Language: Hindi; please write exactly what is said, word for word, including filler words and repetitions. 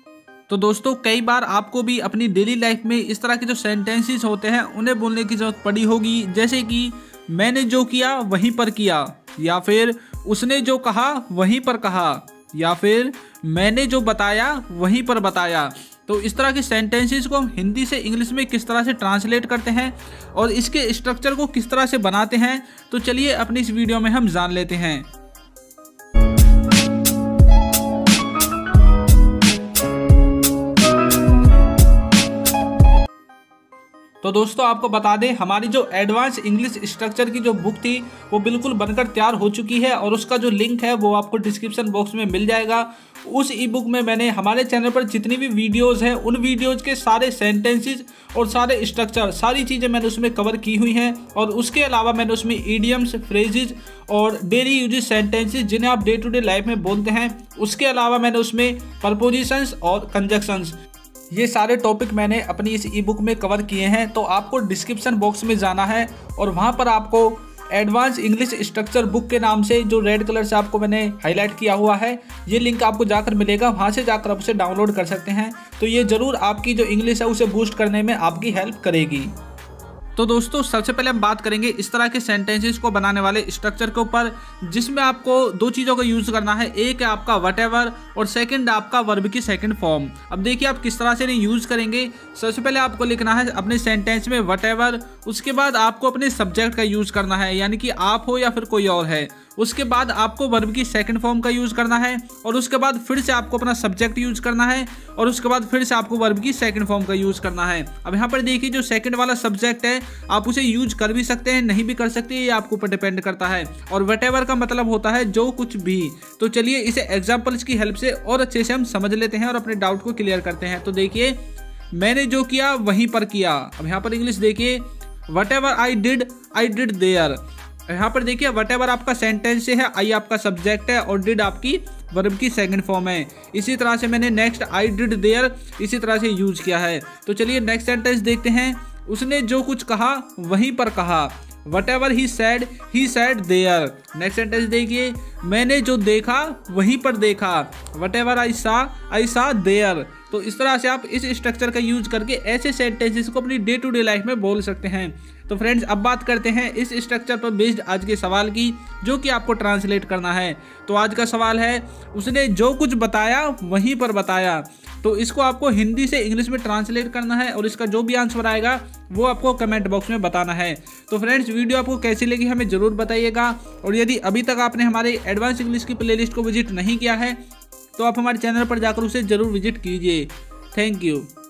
तो दोस्तों कई बार आपको भी अपनी डेली लाइफ में इस तरह के जो सेंटेंसेस होते हैं उन्हें बोलने की ज़रूरत पड़ी होगी, जैसे कि मैंने जो किया वहीं पर किया, या फिर उसने जो कहा वहीं पर कहा, या फिर मैंने जो बताया वहीं पर बताया। तो इस तरह के सेंटेंसेस को हम हिंदी से इंग्लिश में किस तरह से ट्रांसलेट करते हैं और इसके स्ट्रक्चर को किस तरह से बनाते हैं, तो चलिए अपनी इस वीडियो में हम जान लेते हैं। तो दोस्तों आपको बता दें, हमारी जो एडवांस इंग्लिश स्ट्रक्चर की जो बुक थी वो बिल्कुल बनकर तैयार हो चुकी है और उसका जो लिंक है वो आपको डिस्क्रिप्शन बॉक्स में मिल जाएगा। उस ई बुक में मैंने हमारे चैनल पर जितनी भी वीडियोस हैं उन वीडियोस के सारे सेंटेंसेस और सारे स्ट्रक्चर, सारी चीज़ें मैंने उसमें कवर की हुई हैं। और उसके अलावा मैंने उसमें ईडियम्स, फ्रेजेस और डेली यूजेस सेंटेंसेस जिन्हें आप डे टू डे लाइफ में बोलते हैं, उसके अलावा मैंने उसमें प्रपोजिशंस और कंजक्शंस, ये सारे टॉपिक मैंने अपनी इस ई बुक में कवर किए हैं। तो आपको डिस्क्रिप्शन बॉक्स में जाना है और वहाँ पर आपको एडवांस इंग्लिश स्ट्रक्चर बुक के नाम से जो रेड कलर से आपको मैंने हाईलाइट किया हुआ है, ये लिंक आपको जाकर मिलेगा, वहाँ से जाकर आप उसे डाउनलोड कर सकते हैं। तो ये ज़रूर आपकी जो इंग्लिश है उसे बूस्ट करने में आपकी हेल्प करेगी। तो दोस्तों सबसे पहले हम बात करेंगे इस तरह के सेंटेंसेस को बनाने वाले स्ट्रक्चर के ऊपर, जिसमें आपको दो चीज़ों का यूज़ करना है। एक है आपका व्हाटएवर और सेकंड आपका वर्ब की सेकंड फॉर्म। अब देखिए आप किस तरह से इन्हें यूज़ करेंगे। सबसे पहले आपको लिखना है अपने सेंटेंस में व्हाटएवर, उसके बाद आपको अपने सब्जेक्ट का यूज़ करना है, यानी कि आप हो या फिर कोई और है। उसके बाद आपको वर्ब की सेकंड फॉर्म का यूज़ करना है और उसके बाद फिर से आपको अपना सब्जेक्ट यूज़ करना है और उसके बाद फिर से आपको वर्ब की सेकंड फॉर्म का यूज़ करना है। अब यहाँ पर देखिए जो सेकंड वाला सब्जेक्ट है आप उसे यूज कर भी सकते हैं, नहीं भी कर सकते, ये आपके ऊपर डिपेंड करता है। और व्हाटएवर का मतलब होता है जो कुछ भी। तो चलिए इसे एग्जाम्पल्स की हेल्प से और अच्छे से हम समझ लेते हैं और अपने डाउट को क्लियर करते हैं। तो देखिए मैंने जो किया वहीं पर किया। अब यहाँ पर इंग्लिश देखिए, whatever I did I did there. यहाँ पर देखिए व्हाटएवर आपका सेंटेंस से है, आई आपका सब्जेक्ट है और डिड आपकी वर्ब की सेकंड फॉर्म है। इसी तरह से मैंने नेक्स्ट आई डिड देयर इसी तरह से यूज किया है। तो चलिए नेक्स्ट सेंटेंस देखते हैं। उसने जो कुछ कहा वहीं पर कहा, Whatever he said, he said there। Next sentence देखिए, मैंने जो देखा वहीं पर देखा, Whatever I saw, I saw there। तो इस तरह से आप इस स्ट्रक्चर का यूज करके ऐसे सेंटेंसेस को अपनी डे टू डे लाइफ में बोल सकते हैं। तो फ्रेंड्स अब बात करते हैं इस स्ट्रक्चर पर बेस्ड आज के सवाल की, जो कि आपको ट्रांसलेट करना है। तो आज का सवाल है, उसने जो कुछ बताया वहीं पर बताया। तो इसको आपको हिंदी से इंग्लिश में ट्रांसलेट करना है और इसका जो भी आंसर आएगा वो आपको कमेंट बॉक्स में बताना है। तो फ्रेंड्स वीडियो आपको कैसी लगी हमें ज़रूर बताइएगा और यदि अभी तक आपने हमारे एडवांस इंग्लिश की प्लेलिस्ट को विजिट नहीं किया है तो आप हमारे चैनल पर जाकर उसे ज़रूर विजिट कीजिए। Thank you.